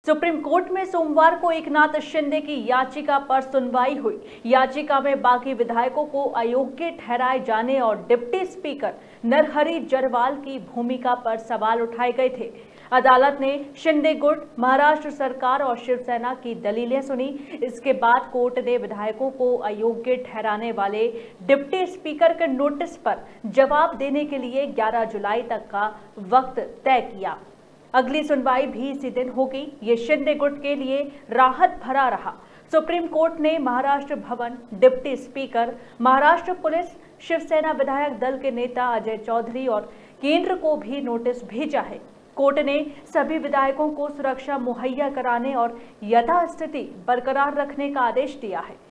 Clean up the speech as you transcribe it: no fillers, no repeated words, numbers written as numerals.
Supreme court में सोमवार को एकनाथ शिंदे की याचिका पर सुनवाई हुई। याचिका में बागी विधायकों को अयोग्य ठहराए जाने और डिप्टी स्पीकर नरहरि झरवाल की भूमिका पर सवाल उठाए गए थे। अदालत ने शिंदे गुट, महाराष्ट्र सरकार और शिवसेना की दलीलें सुनी। इसके बाद कोर्ट ने विधायकों को अयोग्य ठहराने वाले डिप्टी स्पीकर के नोटिस पर जवाब देने के लिए 11 जुलाई तक का वक्त तय किया। अगली सुनवाई भी इसी दिन होगी। ये शिंदे गुट के लिए राहत भरा रहा। सुप्रीम कोर्ट ने Maharashtra Bhavan, deputy speaker, Maharashtra police, Shiv Sena विधायक दल के नेता अजय चौधरी और केंद्र को भी नोटिस भेजा है। कोर्ट ने सभी विधायकों को सुरक्षा मुहैया कराने और यथास्थिति बरकरार रखने का आदेश दिया है।